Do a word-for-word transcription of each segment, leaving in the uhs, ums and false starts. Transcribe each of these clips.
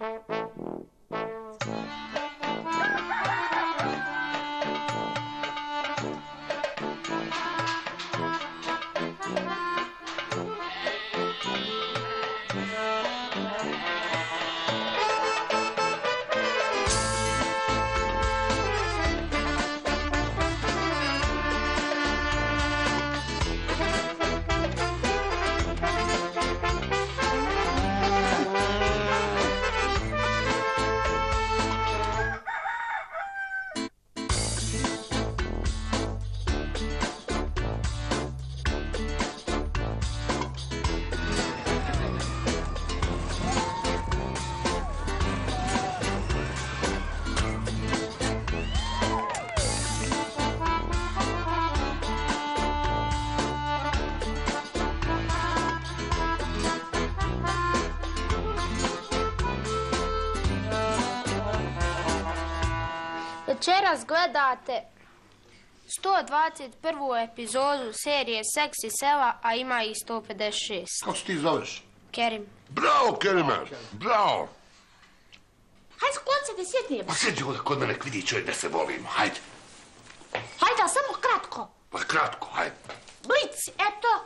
Večeras gledate sto dvadeset prvu epizodu serije Seksi sela, a ima ih sto pedeset šest. Kako se ti zoveš? Kerim. Bravo, Kerime, bravo. Hajde, sklon se da sjednijemo. Pa sjedi ovdje kod mene, vidi čovjek da se volimo, hajde. Hajde, ali samo kratko. Pa kratko, hajde. Blic, eto.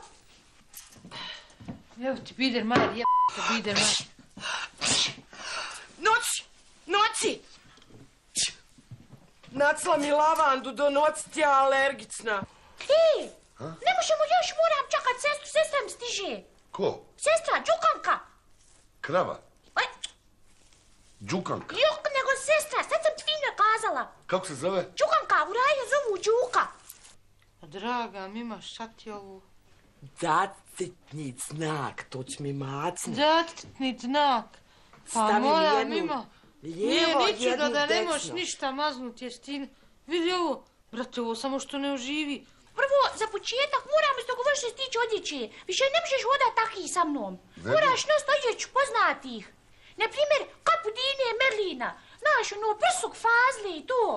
Evo ti, Bidermajer, jebate, Bidermajer. Noć, noći. Nacla mi lavandu, do noci ti je alergična. Ej, ne možemo još, moram čekat sestru, sestra mi stiže. Ko? Sestra, Đukanka. Krava? Aj, Đukanka? jok, nego sestra, sad sam ti fino kazala. Kako se zove? Đukanka, u raju zovu Đuka. Draga Mima, šta ti ovo? Zacitni znak, to će mi macni. Zacitni znak. Pa Stavi mi moja jednu Mima. lijevo, Nije, niču da, da ne desno. možeš ništa maznuti, jesi ti... Vidi ovo, brate, ovo samo što ne oživi. Prvo, za početak moramo se dogovoriti što se tiče odjeće. Više ne možeš hodat takih sa mnom. Ne Moraš nositi odjeću poznatih. Naprimjer, kapu Dine Merlina. Znaš, ono, prsuk Fazli i to.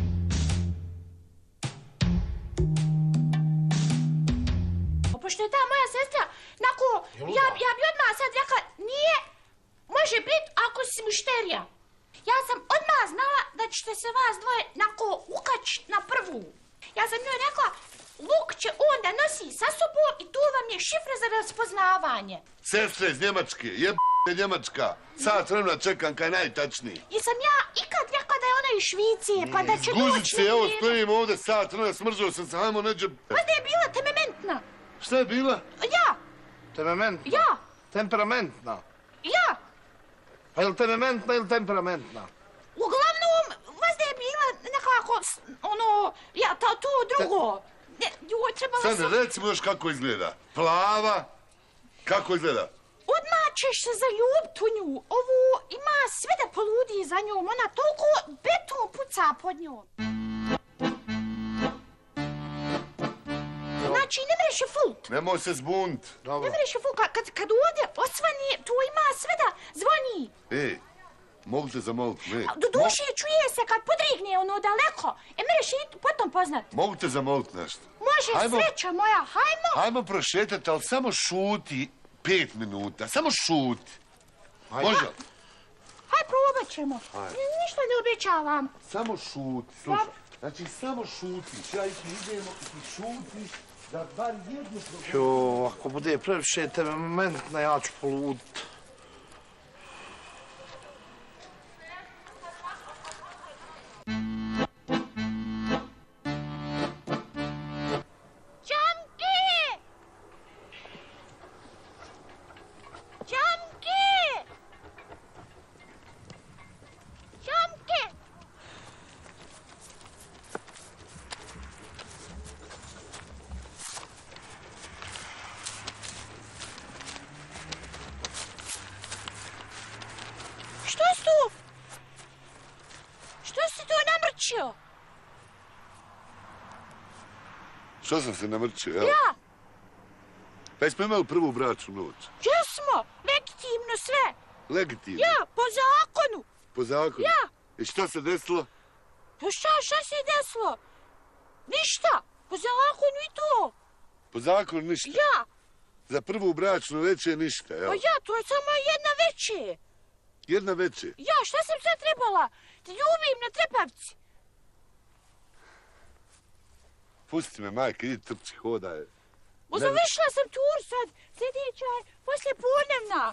Pošto je ta moja sestra, nako, ja, ja bi odmah sad rekla, nije, može biti ako si mušterija. Ja sam odmah znala da ćete se vas dvoje nako ukačit na prvu. Ja sam njoj rekla, luk će onda nosi sa sobom i tu vam je šifra za raspoznavanje. Sestre iz Njemačke, jebate Njemačka. Sat vremena čekam kaj najtačniji. Jesam ja ikad rekla da je ona iz Švicije, pa da će doći... Guzice, evo stojim ovdje sat vremena, smržao sam se, hajmo neđe... Možda je bila temperamentna. Šta je bila? Ja, Temperamentna? ja, Temperamentna? ja. A je li temperamentna ili temperamentna? Uglavnom, možda je bila nekako, s- ono, ja, to, to drugo. Ne, joj, trebala Sad sam... recimo još kako izgleda. Plava. Kako izgleda? Odmah ćeš se zaljubit u nju. Ovo ima sve da poludi za njom. Ona toliko beton puca pod njom. Znači, ne mreš je fult. Nemoj se zbunt. Ne Dobro. mreš je fult. Kad, kad, kad ovdje osvani, tu ima sve da zvoni. Ej, mogu te zamolit, ne. Do duše čuje se kad podrigne ono daleko. E, mreš je potom poznat. Mogu te zamolit nešto. Može, Hajmo. sreća moja, hajmo. Hajmo prošetati, ali samo šuti pet minuta. Samo šuti. Hajde. Može? Haj, probat ćemo. Ništa ne obećavam. Samo šuti, slušaj. Znači, samo šutiš. Ja i ti idemo i ti šutiš da bar jednu... Jo, ako bude previše temperamentna, ja ću poludit. Čamke! Čamke! Čamke! Što si tu? Što si tu namrčio? Što sam se namrčio, evo? Ja, Pa jesmo imali prvu bračnu noć. jesmo, legitimno sve. Legitimno. Ja, po zakonu. Po zakonu. Ja. I što se desilo? Pa šta, šta se desilo? Ništa, po zakonu i to. Po zakonu ništa. Ja, Za prvu bračnu večer ništa, pa evo. ja, to je samo jedna veće. jedna veće. Ja, šta sam sad trebala? Te ljubim na trepavci. Pusti me, majke, idi trči, hodaj. Završila sam tur sad. Sljedeća je poslije podnevna.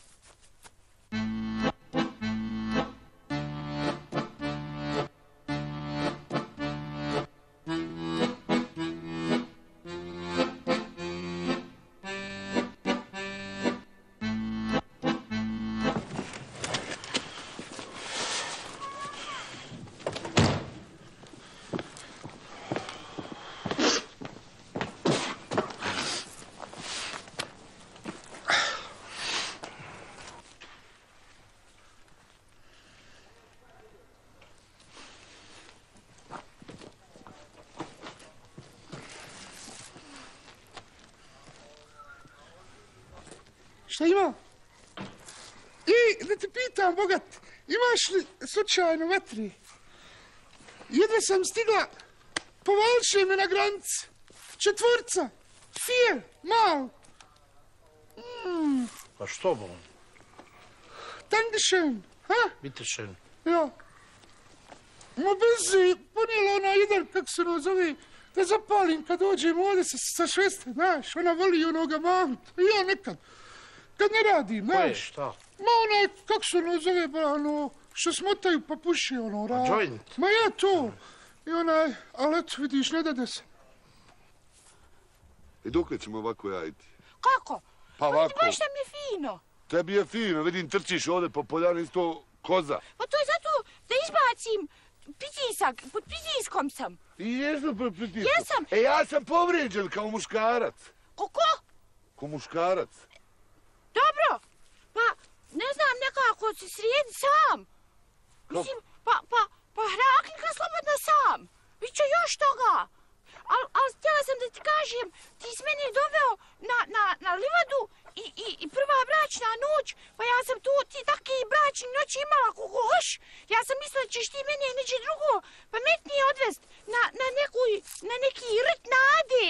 Šta ima? I, da te pitam, bogat, imaš li slučajno vatri? Jedva sam stigla, povalče me na granici. Četvorca, fije, mal. Mm, Pa što bo? Dankeschön, ha? Bitteschön. Ja. Ma brzi, ponijela ona jedan, kako se ono zove, da zapalim kad dođem ovdje sa, sa šveste, znaš, ona voli onoga mamut. I ja nekad, kad ne radim, Koje, znaš. šta? Ma onaj, kako se ono zove, ba, ono, što smotaju pa puši, ono, ra... joint? Ma ja to. I onaj, ali eto, vidiš, ne dade se. I dok li ćemo ovako jajiti? Kako? Pa Vidi, ovako. baš nam je fino. Tebi je fino, vidim, trčiš ovdje po poljani isto koza. Pa to je zato da izbacim pritisak, pod pritiskom sam. I jesam po pritisku. Jesam. E, ja sam povrijeđen kao muškarac. Kako? Ko muškarac. Dobro. Pa, ne znam, nekako se srijedi sam. Mislim, pa, pa, pa hrakni ga slobodno sam. Biće još toga. Al, al htjela sam da ti kažem, ti si mene doveo na, na, na livadu i, i, i prva bračna noć, pa ja sam tu ti taki bračni noći imala kako hoš. Ja sam mislila da ćeš ti mene neće drugo pametnije odvest na, na, neku, na neki rt nade.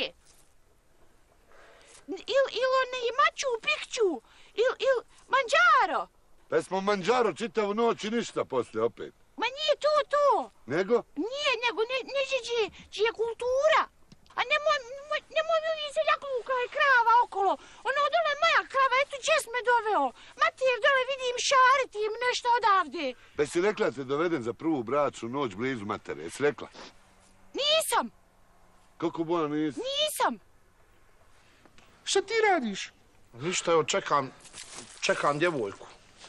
Il, il one Machu Picchu, il, il Manđaro. Pa smo manđaro čitavu noć i ništa poslije opet. Ma nije to to. Nego? Nije, nego ne, neće čije, čije kultura. A nemoj, nemoj, nemoj mi vi se ljakluka i krava okolo. Ono dole je moja krava, eto čest me doveo. Mater, dole vidim šariti im nešto odavde. Pa si rekla da te doveden za prvu bračnu noć blizu matere, jesi rekla? Nisam, Kako bona nisi? nisam. Šta ti radiš? Ništa, evo čekam, čekam djevojku.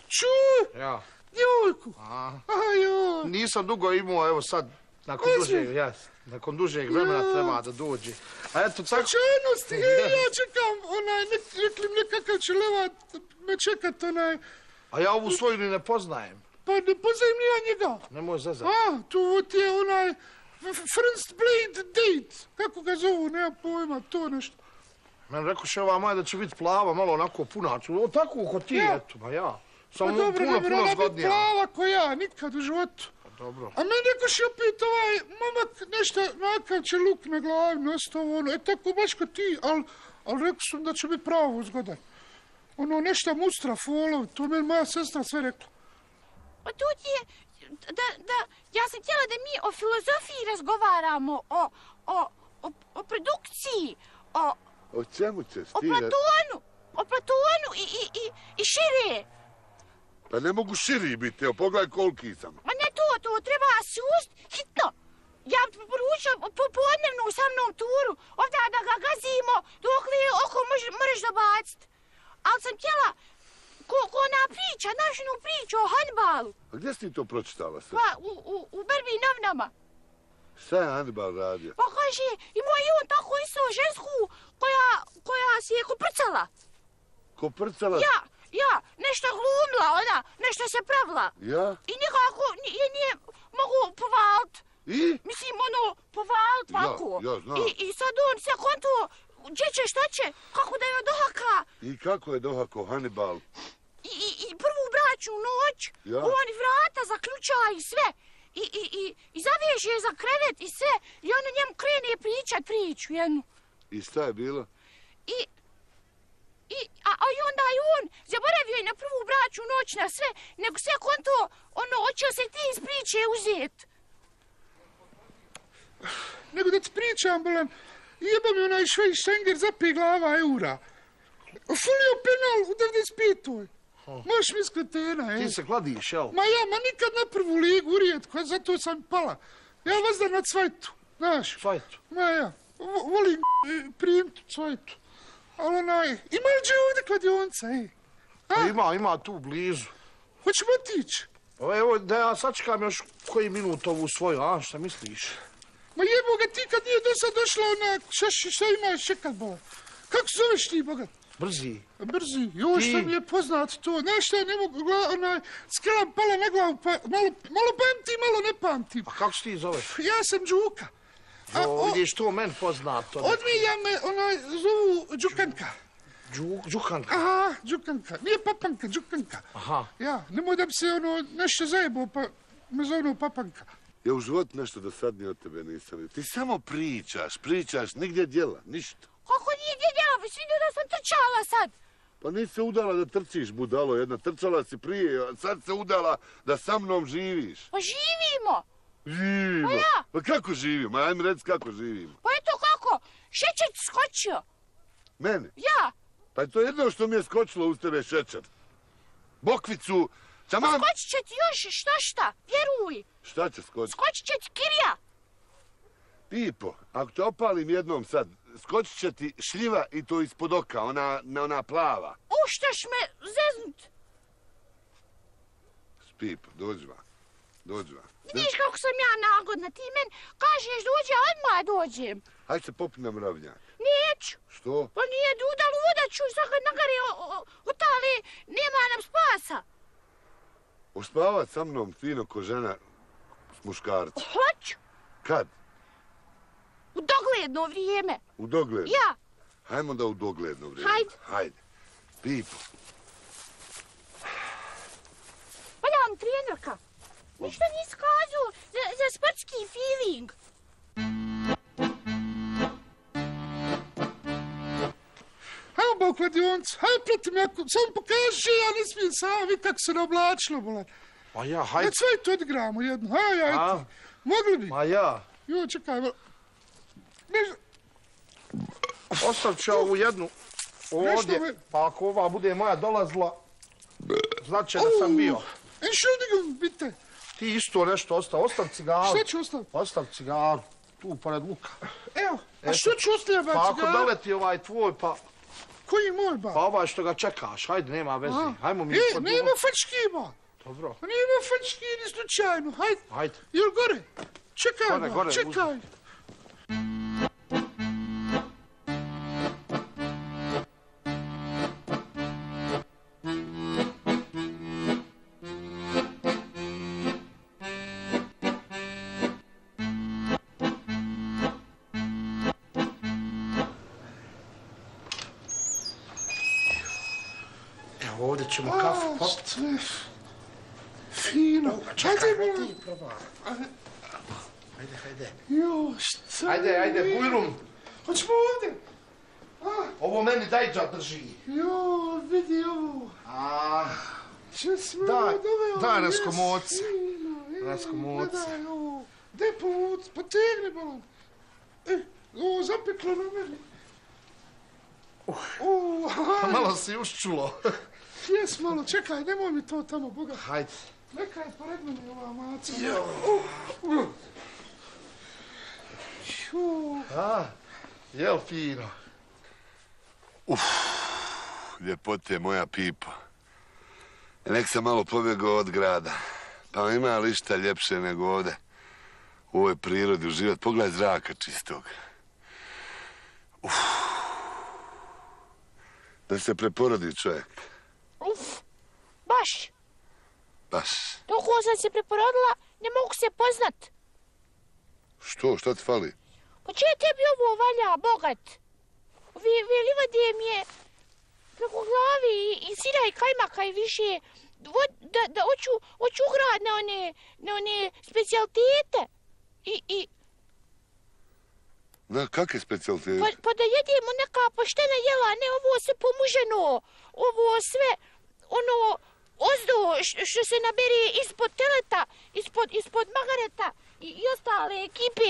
Ču, Ja. djevojku. A, Ajoj. nisam dugo imao, evo sad, nakon Ozmi. dužeg, jes, nakon dužeg vremena Ja. treba da dođe. A eto, tako... Slučajnosti, e, ja čekam, onaj, nek, rekli mi nekakav će levat me čekat, onaj, A ja ovu svoju ni ne poznajem. pa ne poznajem ni ja njega. Nemoj zezat. A, tu ti je onaj, f- first blade date, kako ga zovu, nema pojma, to nešto. Meni rekoše ova moja da će biti plava, malo onako punač. O, tako ko ti, Ja. eto, ma ja. Pa Samo dobro, puno, ne bi puno ona biti zgodnija. plava ko ja, nikad u životu. Dobro. A meni rekoš opet ovaj momak nešto, nakav će luk na glavi, nastavu, ono, e tako baš ko ti, ali al rekao sam da će biti pravo zgodan. Ono, nešto mustra, folov, to meni moja sestra sve rekla. Pa tu ti je, da, da, ja sam htjela da mi o filozofiji razgovaramo, o, o, o, o produkciji, o, O čemu ćeš o ti? Platonu, o Platonu i, i, i, i šire. Pa ne mogu širi biti, evo pogledaj koliki sam. Ma ne to, to treba sust hitno. Ja bi poručio popodnevnu sa mnom turu, ovdje da ga gazimo, dok li oko može, možeš dobacit. Ali sam htjela, ko, ko ona priča, znaš onu priču o handbalu, A gdje si ti to pročitala sve? pa u, u, u Berbi novinama. Šta je Hannibal radio? Pa kaže, imao je on tako isto žensku koja, koja si je koprcala. Koprcala? Ja, ja, nešto glumila ona, nešto se pravila. Ja? I nikako je nije mogu povalit. I? Mislim, ono, povalit Ja, ovako. ja znam. I, I sad on se konto, gdje će, šta će, kako da je dohaka. I kako je dohako Hannibal? I, i, i prvu bračnu noć, Ja. on vrata zaključa i sve. I, i, i, i zaveže je za krevet i sve. I ono njemu krene pričat priču jednu. I šta je bilo? I, I, a, a i onda je on zaboravio i na prvu braću noć na sve, nego sve konto, ono, hoće se ti iz priče uzet. Nego da ti pričam, bolan, jeba mi onaj Švejštenger za pet glava eura. Fulio penal u devedeset petoj. Možeš mi skretena, e. Ti se kladiš, jel? Ma ja, ma nikad na prvu ligu, urijetko, zato sam pala. Ja vazda na cvajtu, znaš. Cvajtu? Ma ja, vo- volim e, prijemtu cvajtu. Ali onaj, ima li gdje ovdje kladionca, e? Pa ima, ima tu blizu. Hoćemo otići? Pa evo, da ja sačekam još koji minut ovu svoju, a šta misliš? Ma jebo ga ti kad nije do sad došla ona, šta, šta imaš čekat, bola? Kako se zoveš ti, bogat? Brzi. Brzi, joj što Ti. mi je poznat to, znaš šta, ne mogu, gla, onaj, skela pala na glavu, pa malo, malo pamtim, malo ne pamtim. A kako se ti zoveš? Ja sam Đuka. A, Jo, o, vidiš, to meni poznato. od milja me, onaj, zovu Đukanka. Đu, Đukanka. Aha, Đukanka, nije papanka, Đukanka. Aha. Ja, nemoj da bi se, ono, nešto zajebao, pa me zovnu papanka. Ja u životu nešto do sad ni od tebe nisam vidio. Ti samo pričaš, pričaš, nigdje djela, ništa. Kako nije djedjela, vi svidio da sam trčala sad. Pa nisi se udala da trčiš, budalo jedna. Trčala si prije, a sad se udala da sa mnom živiš. Pa živimo. Živimo. Pa ja. Pa kako živimo? Ajme reci kako živimo. Pa eto kako, šećer ti skočio. Mene? Ja, Pa je to jedno što mi je skočilo uz tebe šećer. Bokvicu, taman... skočit će ti još šta šta, vjeruj. Šta će skočiti? Skočit će ti kirija. Pipo, ako te opalim jednom sad, skočit će ti šljiva i to ispod oka, ona, ona plava. Uštaš me zeznut. Pipo, dođi va. Dođi va. Vidiš kako sam ja nagodna, ti men kažeš dođi, a odmah dođem. Hajde se popi na mravnjak. Neću. Što? Pa nije duda luda ću, sad kad nagari otale, nema nam spasa. Uspavat sa mnom fino ko žena s muškarcem. Hoću, Kad? u dogledno vrijeme. U dogledno? Ja, Hajmo da u dogledno vrijeme. Hajde. Hajde. Pipo. pa ja vam trenerka. Ništa nisi kazao za, za sportski feeling. Hajmo ba u kladioncu, hajde pratim, jako, samo pokaži, ja ne smijem sam, vidi kako se naoblačilo, bolan. Ma ja, Da hajde. cvajtu odigramo jedno, hajde, hajde. A? Mogli bi? Ma ja. Jo, čekaj, bo... Ne, Ostavit ću ovu jednu Nešto ovdje, me- pa ako ova bude moja dolazila, znači da sam bio. Entschuldigung, bitte. Ti isto nešto ostav, ostav cigaru. Šta ću ostaviti? Ostav cigaru, tu pored luka. Evo, a Eto. što ću ostaviti, ba, Pa ako cigara? doleti ovaj tvoj, pa, Koji je moj, ba? pa ovaj što ga čekaš, hajde, nema veze. Aha. Hajmo mi E, kod nema drugog. fački, ba. Dobro, Pa nema fački ni slučajno, hajde. hajde. Jel gore? Čekaj, Gore, ba, gore, čekaj. Evo ovdje ćemo kafu A, popiti. sve fino. Čekaj, Hajde, ti bolan. probaj. Hajde, hajde. Jo, šta? Ajde, ajde, mi- bujrum. Hoćemo ovdje? A, Ovo meni dajđa drži. jo, vidi ovo. A, Če smo Daj, ovo doveo, daj, jes raskomoci. fino, e, Raskomoci. Gledaj ovo. Gdje povuc, potegni bolan. E, ovo zapeklo na meni. Uh, pa malo si uščulo. jes malo, čekaj, nemoj mi to tamo, boga. Hajde. Neka je pored mene ova maca. Jo. Uh, uh. Ju, A, jel fino? Ljepote moja Pipo. Nek sam malo pobjegao od grada. Pa ima li šta ljepše nego ovdje u ovoj prirodi uživati. Pogledaj zraka čistog. Uf. Da se preporodi čovjek. Uf, baš. Baš. Dok sam se preporodila, ne mogu se poznat. Što? Šta ti fali? Pa če tebi ovo valja, bogat? Vi, vi livade mi je preko glavi i, i sira i kajmaka i više. Vod, da, da hoću, hoću ugrad na one, na one specialitete. I, i... Na, kakve specialitete? Pa, pa da jedemo neka poštena jela, ne ovo sve pomuženo, ovo sve, ono, ozdo što se nabere ispod teleta, ispod, ispod magareta i, i ostale ekipe.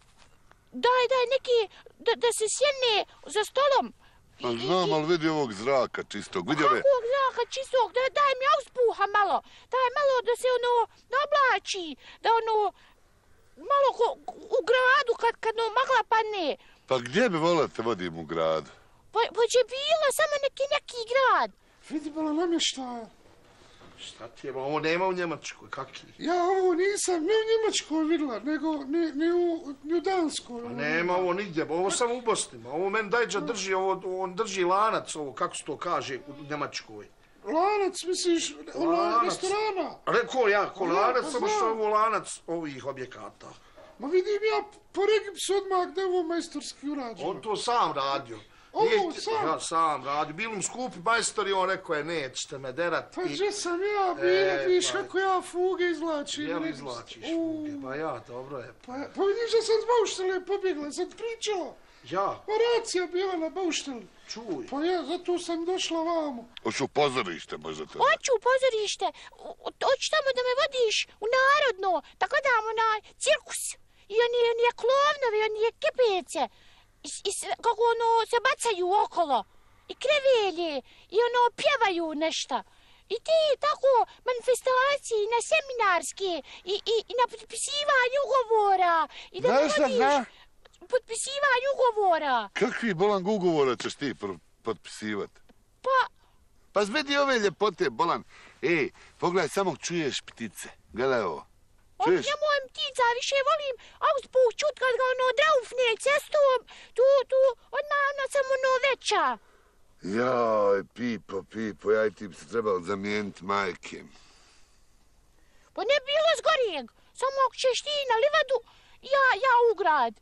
Daj, daj, neki, da, da se sjedne za stolom. Pa znam, ali vidi ovog zraka čistog, vidi ove... Kakvog zraka čistog, da, daj mi auspuha malo, daj malo da se ono oblači, da ono, malo ko, u gradu kad, kad no magla padne. Pa gdje bi volio te vodim u grad? Pa, pa će bilo samo neki, neki grad. Vidi malo namještaja. Šta ti je, ovo nema u Njemačkoj, kaki? Ja ovo nisam ne u Njemačkoj vidjela, nego ni, ni, u, ni u Danskoj. Pa nema ovo nigdje, ovo samo u Bosni. Ovo meni Dajđa drži, ovo, on drži lanac, ovo, kako se to kaže u Njemačkoj. Lanac, misliš, ono, Lanac. restorana? Rekao ja, ko Ja, lanac, pa samo što je znam. ovo lanac ovih objekata. Ma vidim ja po Regipsu odmah da je ovo majstorski urađeno. On to sam radio. Ovo Nije- sam? Ja, sam radio. Bili mu skupi majstori, on rekao je, nećete me derat. Pa I- gdje sam ja bila, E, vidiš pa- kako ja fuge izvlačim. Jel Regis. izvlačiš U, fuge? Pa ja, dobro je. Pa, pa vidiš da sam s bauštele pobjegla, sad pričala. Ja, Pa racija bila na baušteli. čuj. Pa ja, zato sam došla vamo. Hoću u pozorište možda to. Hoću u pozorište, u- u- hoću tamo da me vodiš u narodno, da gledam onaj cirkus. I oni, oni je klovnovi, oni je kipece. I, s- i sve, kako ono se bacaju okolo. I krevelje, i ono pjevaju nešto. I ti tako manifestacije, na seminarske, i, i, i na potpisivanje ugovora. I da me Znaš šta vodiš zna? potpisivanje ugovora. Kakvi bolan ugovora ćeš ti pro- potpisivat? Pa, Pa vidi ove ljepote, bolan. Ej, pogledaj, samo čuješ ptice. Gledaj ovo. on Čuješ? ne mojem ptica, više volim auspuh čut kad ga ono draufne cestom, tu, tu, odmah ona sam ono veća. Joj, Pipo, Pipo, ja i ti bi se trebali zamijeniti majke. Pa ne bilo zgorijeg, samo ako ćeš ti na livadu, ja, ja u grad,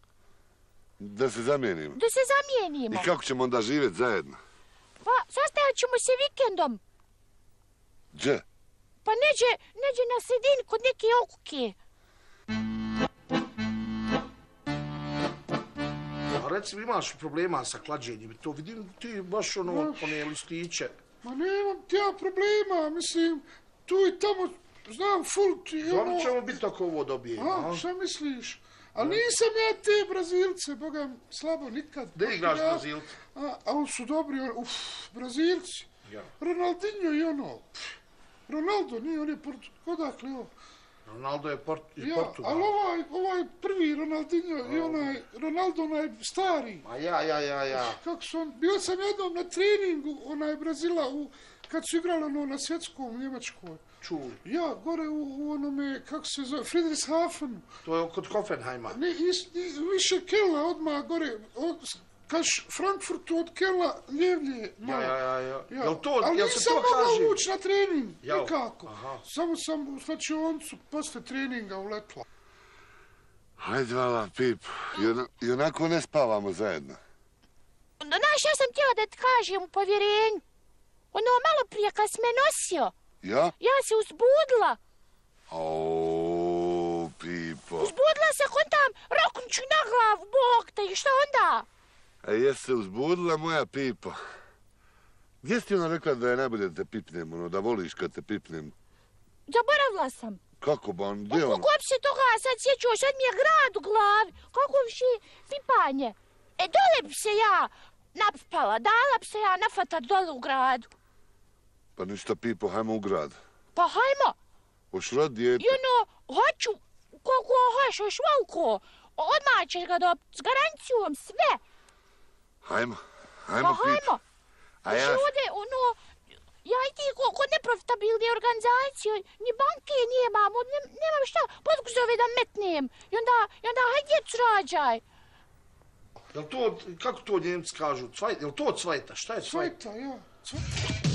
Da se zamijenimo. da se zamijenimo. I kako ćemo onda živjeti zajedno? Pa sastajat ćemo se vikendom, Gdje? pa neđe, neđe na sredini kod neke okuke. A recimo imaš problema sa klađenjem, to vidim ti baš ono, one listiće. Ma nemam ti ja problema, mislim, tu i tamo, znam, full ti, Dobro ono... ćemo biti ako ovo dobijemo, A, a? šta misliš? Ali nisam ja te Brazilce, boga, slabo nikad. Da igraš Ja- Brazilce? A, a oni su dobri, on- uf, Brazilci. Ja. Ronaldinho i ono, pff, Ronaldo, nije, on je port... Odakle ovo? Ronaldo je port, iz Ja, Portugala. ali ovaj, ovaj prvi Ronaldinho i onaj, Ronaldo onaj stari. A ja, ja, ja, ja. Kako su on, bio sam jednom na treningu, onaj Brazila, u, kad su igrali ono na svjetskom u Njemačkoj. Čuj, Ja, gore u, u onome, kako se zove, Friedrichshafenu. to je kod Hoffenheima. Ne, is, ni, više Kela odmah gore, od, kaš Frankfurtu od Kela ljevlje. Ja, malo. ja, ja, ja. Ja, Jel to, ali jel se nisam to mogla kaže? ući na trening, Jel? nikako. Aha. Samo sam u slačioncu posle treninga uletla. Hajde, vala, Pipo. I, ona- I onako ne spavamo zajedno. Znaš, ja sam htjela da ti kažem u povjerenju. Ono, malo prije kad si me nosio, Ja? ja se uzbudila. O, Pipo. Uzbudila se, kontam, roknuću na glavu, bog te, i šta onda? A jes se uzbudila moja Pipo? Gdje si ti ona rekla da je najbolje da te pipnem, ono, da voliš kad te pipnem? Zaboravila sam. Kako ba, on, gdje on? Kako bi se toga sad sjećao, sad mi je grad u glavi. Kako više pipanje. E, dole bi se ja napala, dala bi se ja nafatat dole u gradu. Pa ništa, Pipo, hajmo u grad. Pa hajmo, Hoš rod dijete? i ono, hoću, koliko hoćeš, volko. Odmah ćeš ga dobiti s garancijom, sve. Hajmo, Pa hajmo, Pipo. hajmo. A ja, Ovdje, ono, ja i ti ko- kod neprofitabilne organizacije, ni banke nemamo, ne, nemam šta, podguzove da metnem. I onda, i onda, hajde djecu rađaj. Jel to, kako to Njemci kažu, cvajt, jel to cvajta, šta je cvajta? Cvajta, ja. Cvajta.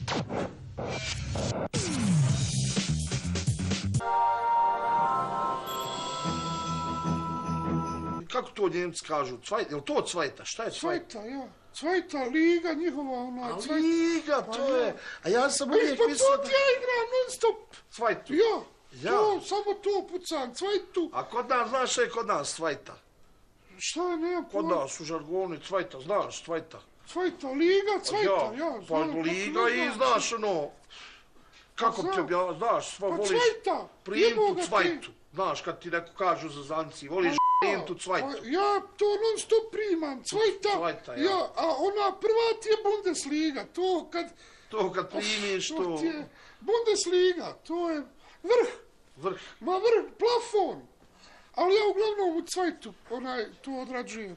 Kako to Njemci kažu, cvajt, jel to cvajta, šta je cvajta? Cvajta, ja. Cvajta, liga njihova, ona, A cvajta. liga, Pa to ja. je, a ja sam Pa uvijek ispod mislio put da... ja igram non stop. Cvajtu. Ja, Ja. to, samo to pucam, cvajtu. A kod nas, znaš šta je kod nas cvajta? Šta, nemam Kod pojma. nas u žargonu cvajta, znaš, cvajta. Cvajta, liga, cvajta, ja, Ja, znam. pa kako liga ne i znam. znaš ono, kako Pa ti znam. obja, znaš, sva Pa voliš cvajta, prijemtu jeboga ti. cvajtu. Znaš, kad ti neko kažu za zanci, voliš prijemtu cvajtu. Pa ja to non stop primam, cvajta, Cvajta, ja. ja, a ona prva ti je Bundesliga, to kad... To kad primiš, to ti je Bundesliga, to je vrh, vrh. ma vrh, plafon. Ali ja uglavnom u cvajtu, onaj, to odrađujem.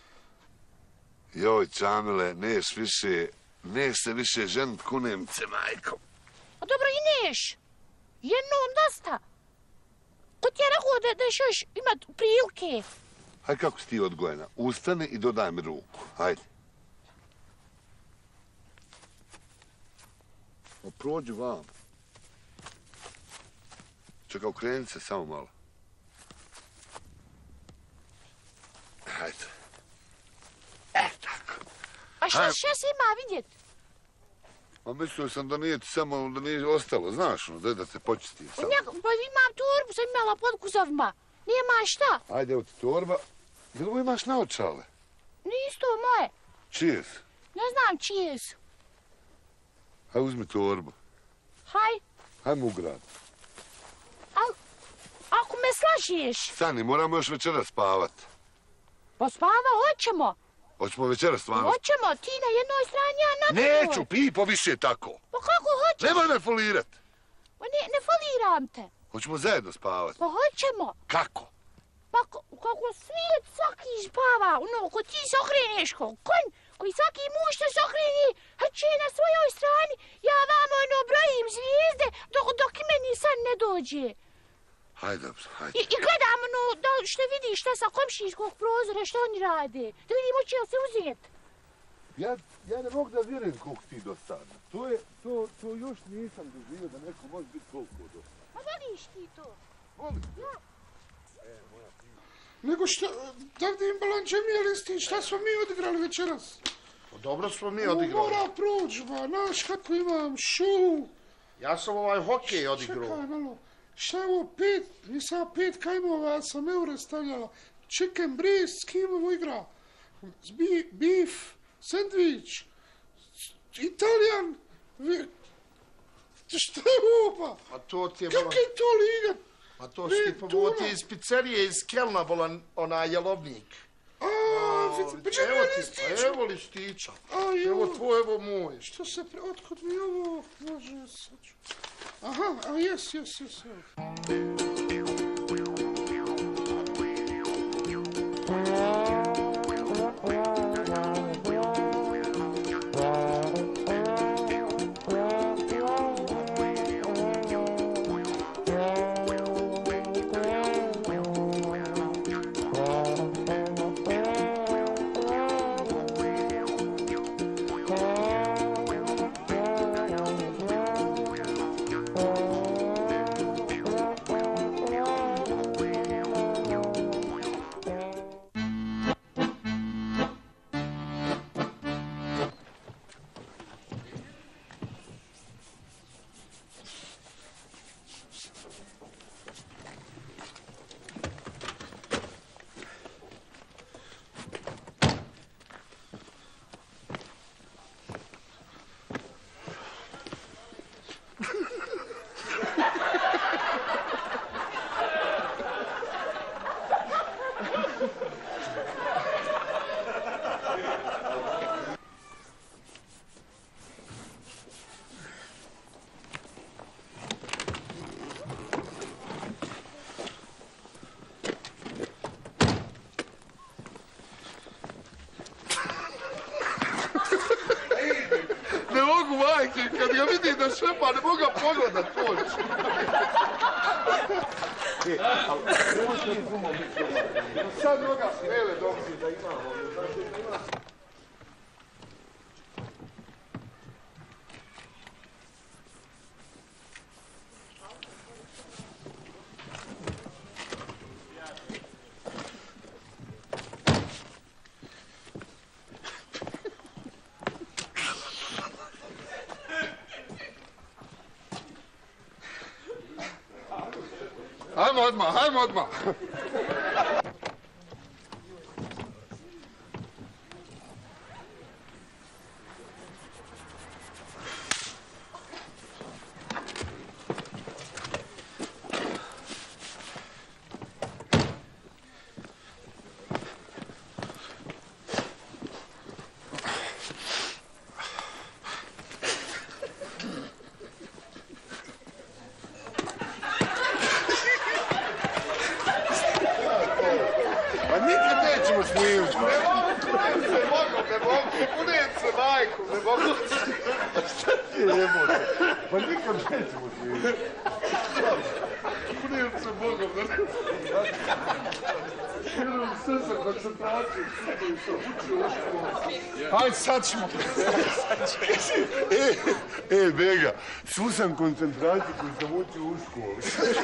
Joj, Čamile, neš više, neš se više ženit kunemce, majko. A dobro i neš. Jednom dosta. Ko ti je rekao da, da ćeš još imat prilike? Hajde, kako si ti odgojena? Ustani i dodaj mi ruku. Hajde. O, prođi vam. Čekaj, okreni se samo malo. Hajde. E, tako. A šta, Ajde. šta se ima vidjet? Ma mislio sam da nije ti samo, da nije ostalo, znaš, ono, da, da te počistim samo. Njak, pa imam torbu, sam imala pod kuzovima. Nema šta. Ajde, evo ti torba. Jel ovo imaš naočale? Nisu to moje. Čije su? Ne znam čije su. Hajde, uzmi torbu. Haj, Hajmo u grad. al, ako me slažeš, Stani, moramo još večera spavat. pa spava hoćemo. Hoćemo večera stvarno? Hoćemo, ti na jednoj strani, ja na drugoj. Neću, Pipo, više tako. Pa kako hoćemo? Nemoj me folirat. Pa ne, ne foliram te. Hoćemo zajedno spavat. Pa hoćemo. Kako? Pa ko- kako svijet svaki spava, ono, ko ti se okreneš ko konj, koji svaki muž što se okreni, hrče na svojoj strani, ja vam ono brojim zvijezde dok, dok i meni san ne dođe. Hajde, dobro, hajde. I, i gledam ono, da što vidiš šta sa komšijskog prozora, što oni rade, da vidim hoće li se uzet. Ja, ja ne mogu da vjerujem koliko ti dosadno. To je, to, to još nisam doživio da neko može biti toliko dosadno. Pa voliš ti to? Volim. Nego šta, da vidim Balanđemija listi, šta smo mi odigrali večeras? Pa dobro smo mi Ovo odigrali. mora proći, ba, znaš kako imam šu. Ja sam ovaj hokej odigrao. Čekaj malo, šta je ovo pet, nisam pet kajmova, sam eure stavljala. Chicken breast, s kim ovo igra? Bi, beef, sandvič, Italijan, vi... Šta je ovo pa? A to ti je bila... Kako je to liga? A to Ne, si ti pogodio tuna. iz pizzerije iz Kelna, bolan, onaj jelovnik. A, Evo pa čemu ja ti, listiću? evo listića. A, jo. Evo tvoj, evo moj. Što se pre... Otkud mi ovo? Može, sad ću... Aha, a jes, jes, jes, evo. Ne mogu, majke, kad ga vidim da šepa, ne mogu ga pogledat, poći. Sad noga smele doći da imamo. Hajmo odmah, hajmo odmah. majku, ne mogu. Šta ti je jebote? Pa nikad nećemo živjeti. Kunijem se Bogom, ne? Vjerujem sve sa koncentracijom, što sam učio u školu. Ajde, sad ćemo. E, e, Bega, svu sam koncentraciju koju sam učio u školu.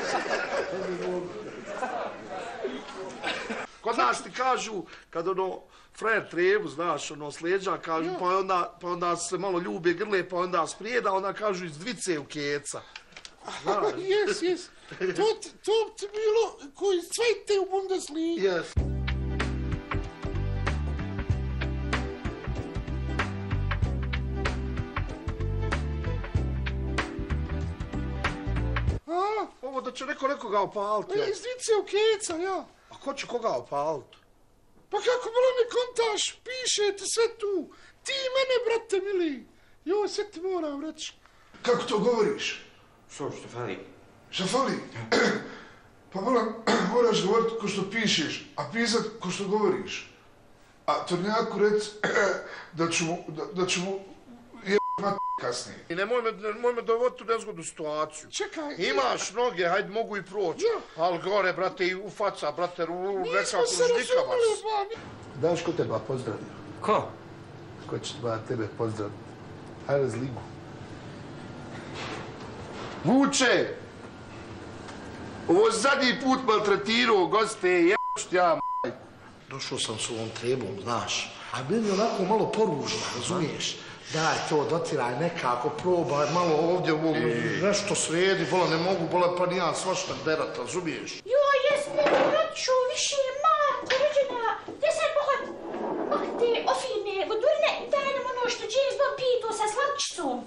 Kod nas ti kažu, kad ono, frajer trebu, znaš, ono, sleđa, kažu, pa onda, pa onda se malo ljube, grle, pa onda sprijeda, onda kažu iz dvice u keca. Jes, jes. To, to ti bilo koji cvete u Bundesliga. Jes. A? Ovo da će neko nekoga opaliti. E, iz dvice u keca, ja. A ko će koga opaliti? Pa kako bilo ne kontaš, pišete sve tu. Ti mene, brate mili. Jo, sve ti moram reći. Kako to govoriš? Što, što fali? Šta fali? Pa moram, moraš govoriti ko što pišeš, a pisat ko što govoriš. A Tornjaku rec da ću mu, da, da ću mu jebat kasnije. I nemoj me, nemoj me dovoditi u nezgodnu situaciju. Čekaj. Imaš noge, hajde, mogu i proći. Ja. Ali gore, brate, i u faca, brate, u Nismo nekako se ždika razumeli, vas. ba. Daš ko teba pozdravio? Ko? Ko će ba tebe pozdraviti? Hajde zligu. Vuče! Ovo zadnji put maltretirao goste, jebš ti ja m***. Došao sam s ovom trebom, znaš. A meni je onako malo poružno, razumiješ? Daj to, dotiraj nekako, probaj malo ovdje, ovo, nešto sredi, bola ne mogu, bola pa nijan svašta derat, razumiješ? Joj, jes ne vraću više Marko, rođena. Gdje sad pohod? Oh, te ofirne vodurne, daj nam ono što James Bond pitao sa slatčicom.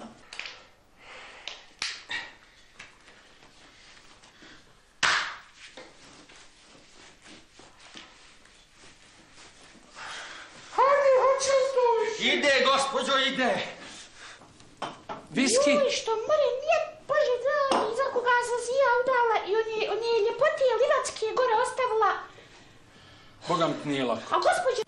Ide, gospođo, ide! Viski? Joj, što more, nije, Bože dragi, za koga sam si ja udala i on je, on je ljepote livatske gore ostavila. Boga mi ti nije lako. A gospođa